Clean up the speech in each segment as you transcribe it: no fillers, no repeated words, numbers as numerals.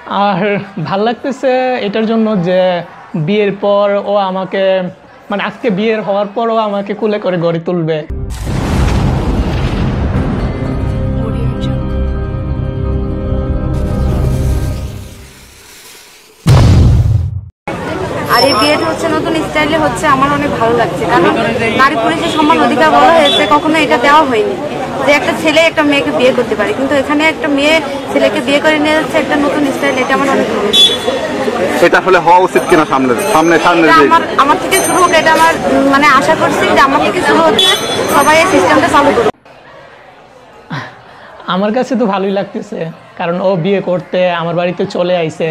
আর ভাল লাগতেছে এটার জন্য যে বিয়ের পর ও আমাকে, মানে আজকে বিয়ের হওয়ার পর ও আমাকে কোলে করে গড়ে তুলবে। আর এই বিয়েটা হচ্ছে নতুন স্টাইলে হচ্ছে, আমার অনেক ভালো লাগছে। কারণ নারী পুরুষের সমান অধিকার বলা হয়েছে, কখনো এটা দেওয়া হয়নি যে একটা ছেলে একটা মেয়েকে বিয়ে করতে পারে, কিন্তু এখানে একটা মেয়ে ছেলেকে বিয়ে করে নিয়ে যাচ্ছে একটা নতুন স্টাইল। এটা আমার অনেক ভালো লাগছে। এটা আসলে হওয়া উচিত কিনা সামনে আমার থেকে শুরু হোক, এটা আমার মানে আশা করছি যে আমার থেকে শুরু হচ্ছে, সবাই এই সিস্টেমটা চালু করুক। আমার কাছে তো ভালোই লাগতেছে, কারণ ও বিয়ে করতে আমার বাড়িতে চলে আইছে।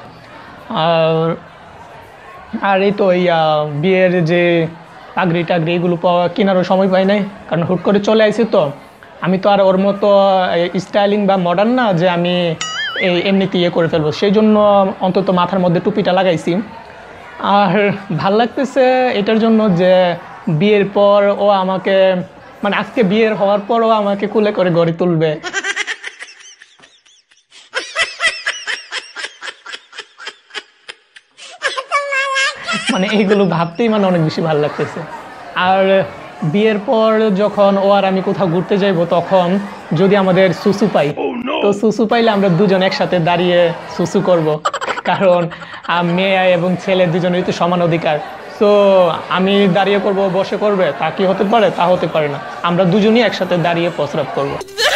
আর এই তো এই বিয়ের যে পাগড়ি টাগড়ি এগুলো পাওয়া কেনারও সময় পাই নাই, কারণ হুট করে চলে আইছি। তো আমি তো আর ওর মতো স্টাইলিং বা মডার্ন না যে আমি এমনিতে ইয়ে করে ফেলবো, সেই জন্য অন্তত মাথার মধ্যে টুপিটা লাগাইছি। আর ভাল লাগতেছে এটার জন্য যে বিয়ের পর ও আমাকে, মানে আজকে বিয়ের হওয়ার পর ও আমাকে কোলে করে গড়ে তুলবে। মানে এইগুলো ভাবতেই মানে অনেক বেশি ভালো লাগতেছে। আর বিয়ের পর যখন ও আর আমি কোথাও ঘুরতে যাইবো, তখন যদি আমাদের সুসু পাই, তো সুসু পাইলে আমরা দুজন একসাথে দাঁড়িয়ে সুসু করব, কারণ মেয়ে এবং ছেলে দুজনেরই তো সমান অধিকার। তো আমি দাঁড়িয়ে করব, বসে করবে, তা কি হতে পারে? তা হতে পারে না, আমরা দুজনই একসাথে দাঁড়িয়ে প্রস্রাব করব।